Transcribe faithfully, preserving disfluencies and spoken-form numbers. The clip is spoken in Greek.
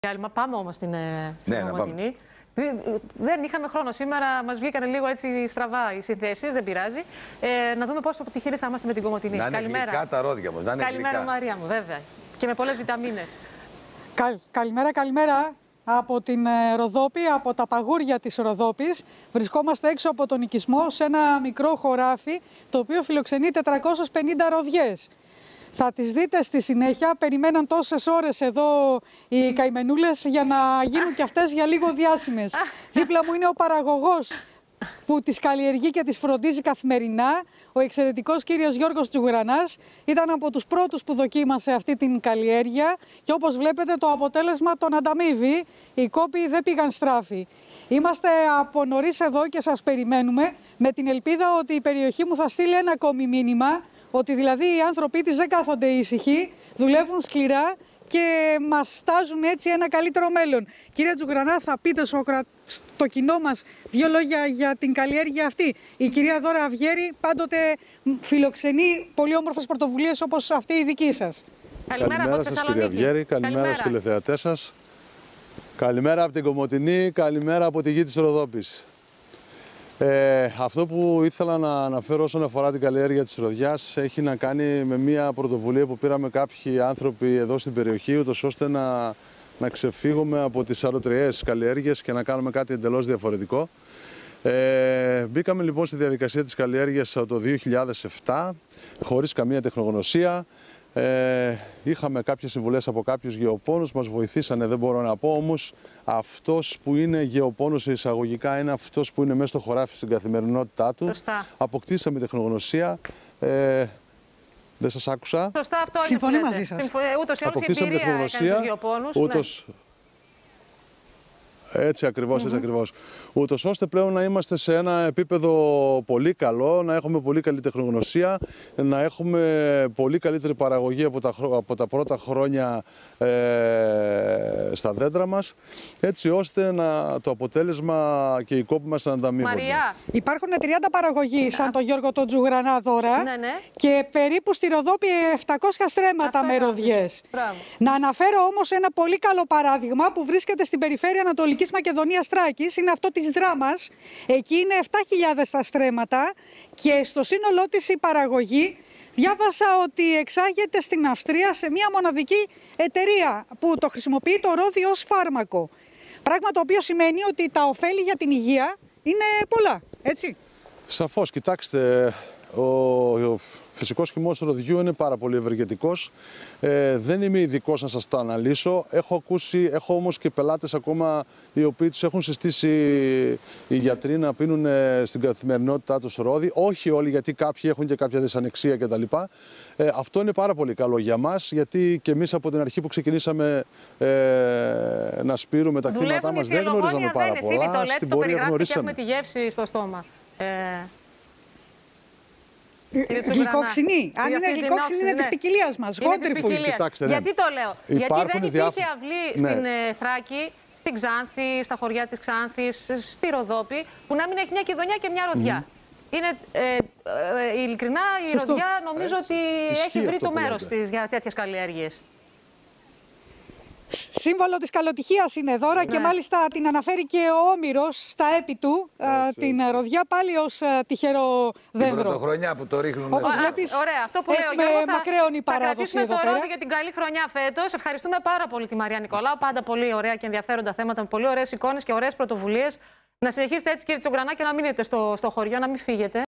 Πάμε όμως στην ναι, Κομοτηνή. Δεν είχαμε χρόνο σήμερα, μας βγήκαν λίγο έτσι στραβά οι συνθέσεις, δεν πειράζει. Ε, να δούμε πόσο αποτυχημένοι θα είμαστε με την Κομοτηνή. Να είναι Καλημέρα. γλυκά τα ρόδια μας, να είναι Καλημέρα γλυκά. Μαρία μου, βέβαια. Και με πολλές βιταμίνες. Καλ, καλημέρα, καλημέρα. Από την ε, Ροδόπη, από τα παγούρια της Ροδόπης. Βρισκόμαστε έξω από τον οικισμό σε ένα μικρό χωράφι, το οποίο φιλοξενεί τετρακόσιες πενήντα ροδιές. Θα τις δείτε στη συνέχεια. Περιμέναν τόσες ώρες εδώ οι καημενούλες για να γίνουν και αυτές για λίγο διάσημες. Δίπλα μου είναι ο παραγωγός που τις καλλιεργεί και τις φροντίζει καθημερινά, ο εξαιρετικός κύριος Γιώργος Τζουγρανάς. Ήταν από τους πρώτους που δοκίμασε αυτή την καλλιέργεια και όπως βλέπετε το αποτέλεσμα τον ανταμείβει. Οι κόποι δεν πήγαν στράφη. Είμαστε από νωρίς εδώ και σας περιμένουμε με την ελπίδα ότι η περιοχή μου θα στείλει ένα ακόμη μήνυμα, ότι δηλαδή οι άνθρωποι της δεν κάθονται ήσυχοι, δουλεύουν σκληρά και μας στάζουν έτσι ένα καλύτερο μέλλον. Κύριε Τζουγρανά, θα πείτε στο, στο κοινό μας δύο λόγια για την καλλιέργεια αυτή. Η κυρία Δώρα Αυγέρη πάντοτε φιλοξενεί πολύ όμορφες πρωτοβουλίες όπως αυτή η δική σας. Καλημέρα, καλημέρα σας κυρία Αυγέρη, καλημέρα, καλημέρα στους τηλεθεατές σας. Καλημέρα από την Κομοτηνή, καλημέρα από τη γη της Ροδόπης. Ε, αυτό που ήθελα να αναφέρω όσον αφορά την καλλιέργεια της ροδιάς έχει να κάνει με μια πρωτοβουλία που πήραμε κάποιοι άνθρωποι εδώ στην περιοχή, ούτως ώστε να, να ξεφύγουμε από τις αλωτριές καλλιέργειες και να κάνουμε κάτι εντελώς διαφορετικό. Ε, μπήκαμε λοιπόν στη διαδικασία της καλλιέργειας το δύο χιλιάδες επτά, χωρίς καμία τεχνογνωσία. Ε, είχαμε κάποιες συμβουλές από κάποιους γεωπόνους, μας βοηθήσανε, δεν μπορώ να πω, όμως αυτός που είναι γεωπόνος εισαγωγικά είναι αυτός που είναι μέσα στο χωράφι στην καθημερινότητά του. Σωστά. Αποκτήσαμε τεχνογνωσία. Ε, δεν σας άκουσα. Σωστά, αυτό είναι. Συμφωνεί μαζί σας. Συμφω... Ούτως ή άλλως Αποκτήσαμε η εμπειρία τεχνογνωσία. Γεωπόνους, Ούτως... Ναι. Έτσι ακριβώς, έτσι mm-hmm. ακριβώς. Ούτως ώστε πλέον να είμαστε σε ένα επίπεδο πολύ καλό, να έχουμε πολύ καλή τεχνογνωσία, να έχουμε πολύ καλύτερη παραγωγή από τα, από τα πρώτα χρόνια ε, στα δέντρα μας, έτσι ώστε να, το αποτέλεσμα και οι κόποι μας να ανταμείβονται. Μαρία. Υπάρχουν τριάντα παραγωγοί σαν τον Γιώργο τον Τζουγρανά Δώρα, ναι, ναι. και περίπου στη Ροδόπη επτακόσια στρέμματα αυτό με ροδιές. Να αναφέρω όμως ένα πολύ καλό παράδειγμα που βρίσκεται στην περιφέρεια Ανατολικής Μακεδονίας Θράκης, είναι αυτό της Δράμας. Εκεί είναι επτά χιλιάδες τα στρέμματα και στο σύνολό της η παραγωγή διάβασα ότι εξάγεται στην Αυστρία σε μια μοναδική εταιρεία που το χρησιμοποιεί το ρόδι ως φάρμακο. Πράγμα το οποίο σημαίνει ότι τα ωφέλη για την υγεία είναι πολλά, έτσι. Σαφώς, κοιτάξτε, ο, ο φυσικός χυμός ροδιού είναι πάρα πολύ ευεργετικός. Ε, δεν είμαι ειδικός να σας τα αναλύσω. Έχω ακούσει, έχω όμως και πελάτες ακόμα οι οποίοι τους έχουν συστήσει οι γιατροί να πίνουν στην καθημερινότητά τους ρόδι. Όχι όλοι, γιατί κάποιοι έχουν και κάποια δυσανεξία κτλ. Ε, αυτό είναι πάρα πολύ καλό για μας, γιατί και εμείς από την αρχή που ξεκινήσαμε ε, να σπείρουμε τα κτήματά μας δεν γνωρίζαμε πάρα πολλά. Στην πορεία γνωρίσαμε. Έχουμε τη γεύση στο στόμα. Ε... Γλυκόξινη. Αν είναι γλυκόξινη, είναι της ποικιλίας μας. Γόντριφουλ. Γιατί το λέω? Γιατί δεν υπήρχε διάφο... αυλή ναι. στην Θράκη, στην Ξάνθη, στα χωριά της Ξάνθης, στη Ροδόπη, που να μην έχει μια κηδονιά και μια ροδιά. Mm. Είναι, ε, ε, ειλικρινά, η Σωστό. ροδιά νομίζω Έτσι. ότι Ισχύει έχει βρει το μέρος της για τέτοιες καλλιέργειες. Σύμβολο της καλοτυχίας είναι Δώρα, ναι. Και μάλιστα την αναφέρει και ο Όμηρος στα έπι του, έτσι, την έτσι. ροδιά πάλι ως τυχερό δέντρο. Την πρωτοχρονιά που το ρίχνουν. Όπως βλέπεις, ωραία, αυτό που λέει ο Γιώργος, θα, μακραίωνη θα κρατήσουμε εδώ το πέρα. ρόδι για την καλή χρονιά φέτος. Ευχαριστούμε πάρα πολύ τη Μαρία Νικολάου, πάντα πολύ ωραία και ενδιαφέροντα θέματα, με πολύ ωραίες εικόνες και ωραίες πρωτοβουλίες. Να συνεχίσετε έτσι κύριε Τζουγρανά και να μείνετε στο, στο χωριό, να μην φύγετε.